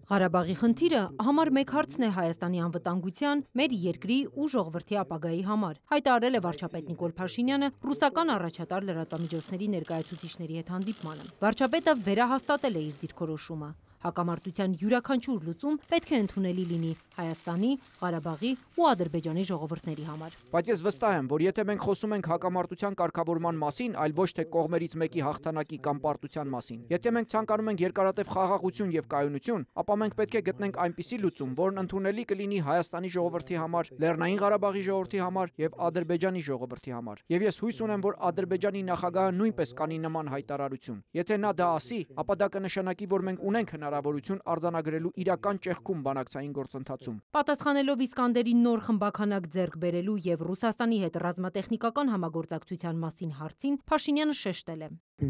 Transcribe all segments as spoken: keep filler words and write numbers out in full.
Ղարաբաղի խնդիրը համար մեկ հարցն է Հայաստանի անվտանգության, մեր երկրի ու ժողովրդի ապագայի համար, հայտարարել է վարչապետ Նիկոլ Փաշինյանը ռուսական առաջատար լրատվամիջոցների ներկայացուցիչների հետ հանդիպմանը։ Վարչապետը վերահաստատել է իր դիրքորոշումը։ Հակամարտության յուրաքանչյուր լուծում պետք է ընդունելի լինի Հայաստանի, Ղարաբաղի ու Ադրբեջանի ժողովուրդների համար։ Բայց ես վստահ եմ, որ եթե մենք խոսում ենք հակամարտության կարգավորման մասին, այլ ոչ թե կողմերից մեկի հաղթանակի կամ պարտության մասին, եթե մենք ցանկանում ենք երկարատև խաղաղություն եւ կայունություն, ապա մենք պետք է գտնենք այնպիսի լուծում, որն ընդունելի կլինի Հայաստանի ժողովրդի համար, Լեռնային Ղարաբաղի ժողովրդի համար եւ Ադրբեջանի ժողովրդի համար։ Եվ ես հույս ունեմ, որ Ադրբեջանի նախագահը նույնպես կանի նման հայտարարություն։ Եթե նա դա ասի, ապա դա կնշանակի, որ մենք ունենք հնարավորություն արձանագրելու իրական ճեղքում բանակցային գործընթացում։ Պատասխանելով Իսկանդերի նոր խմբականակ ձեռք բերելու եւ Ռուսաստանի հետ ռազմատեխնիկական համագործակցության մասին հարցին Փաշինյանը շեշտել է.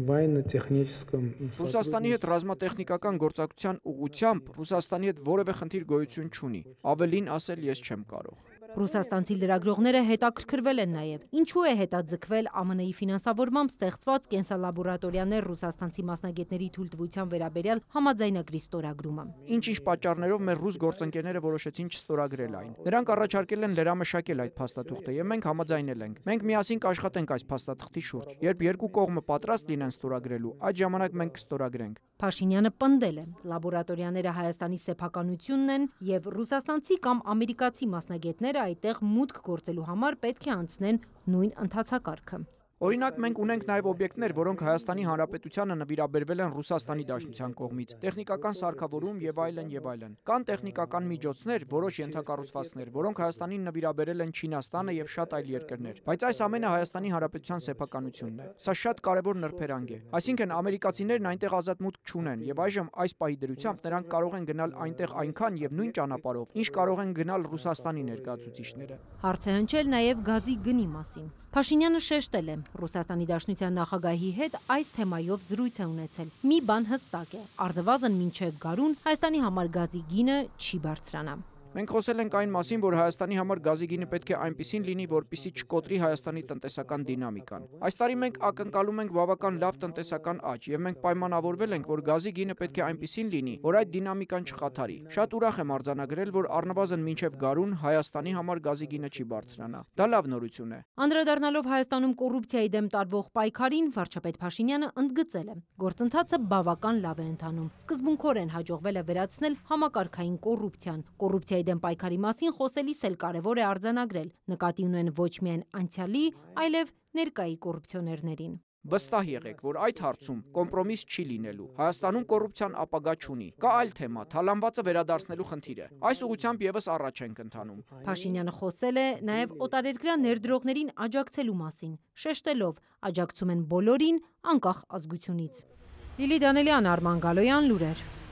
Ռուսաստանի հետ ռազմատեխնիկական գործակցության ուղղությամբ Ռուսաստանի հետ որևէ խնդիր գոյություն չունի։ Ավելին ասել ես չեմ կարող։ Ռուսաստանցի լրագրողները հետաքրքրվել են նաև ինչու է հետաձգվել Α Մ Ն-ի ֆինանսավորմամբ ստեղծված կենսալաբորատորիաներ ռուսաստանցի մասնագետների թույլտվության վերաբերյալ համաձայնագրի ստորագրումը։ Ինչ-ինչ պատճառներով մեր ռուս գործընկերները որոշեցին չստորագրել այն։ Նրանք առաջարկել են լրամշակել այդ փաստաթուղթը եւ մենք համաձայնել ենք։ Մենք միասին կաշխատենք այս փաստաթղթի շուրջ։ Երբ երկու կողմը պատրաստ լինեն ստորագրելու, այդ ժամանակ մենք կստորագրենք։ Փաշինյանը պնդել է. լաբորատորիաները Հայաստանի սեփականությունն են եւ ռուսաստանցի կամ ամերիկացի մասնագետները այդտեղ մուտք գործելու համար պետք է անցնեն նույն ընթացակարգը։ Օրինակ, մենք ունենք նաև օբյեկտներ, որոնք Հայաստանի Հանրապետությանը նվիրաբերվել են Ռուսաստանի Դաշնության կողմից, տեխնիկական սարքավորում եւ այլն եւ այլն։ Կան տեխնիկական միջոցներ, որոշ ենթակառուցվածքներ, որոնք Հայաստանին նվիրաբերել են Չինաստանը եւ շատ այլ երկրներ։ Բայց այս ամենը Հայաստանի Հանրապետության սեփականությունն է։ Սա շատ կարեւոր նրբերանգ է։ Այսինքն ամերիկացիներն այնտեղ ազատ մուտք չունեն եւ այժմ այս պահի դրությամբ նրանք կարող են գնալ այնտեղ այնքան եւ նույն ճանապարհով, ինչ կարող են գնալ Ռուսաստանի ներկայացուցիչները։ Հարց է հնչել նաեւ գազի գնի մասին։ Փաշինյանը շեշտել է. Ռուսաստանի Դաշնության նախագահի հետ այս թեմայով զրույց է ունեցել։ Մի բան հստակ է. առնվազն մինչև գարուն Հայաստանի համար գազի գինը չի բարձրանա։ Մենք խոսել ենք այն մասին, որ Հայաստանի համար գազի գինը պետք է այնպիսին լինի, որպեսզի չկոտրի Հայաստանի տնտեսական դինամիկան։ Այս տարի մենք ակնկալում ենք բավական լավ տնտեսական աճ եւ մենք պայմանավորվել ենք, որ գազի գինը պետք է այնպիսին լինի, որ այդ դինամիկան չխաթարի։ Շատ ուրախ եմ արձանագրել, որ առնվազն մինչև գարուն Հայաստանի համար գազի գինը չի բարձրանա։ Դա լավ նորություն է։ Անդրադառնալով Հայաստանում կոռուպցիայի դեմ տարվող պայքարին, վարչապետ Փաշինյանը ընդգծել է. գործընթացը բավական լավ է ընթանում։ Սկզբունքորեն հաջողվել է վերացնել համակարգային կոռուպցիան։ Կոռուպցիայի դեմ պայքարի մասին խոսելիս էլ կարևոր է արձանագրել, նկատի ունեն ոչ միայն անցյալի, այլև ներկայի կոռուպցիոներներին։ Վստահ եղեք, որ այդ հարցում կոմպրոմիս չի լինելու։ Հայաստանում կոռուպցիան ապագա չունի։ Կա այլ թեմա՝ թալանվածը վերադարձնելու խնդիրը։ Այս ուղղությամբ եւս առաջ ենք ընթանում։ Փաշինյանը խոսել է նաեւ օտարերկրյա ներդրողներին աջակցելու մասին, շեշտելով՝ աջակցում են բոլորին, անկախ ազգությունից։ Լիլի Դանելյան, Արման Գալոյան, լուրեր։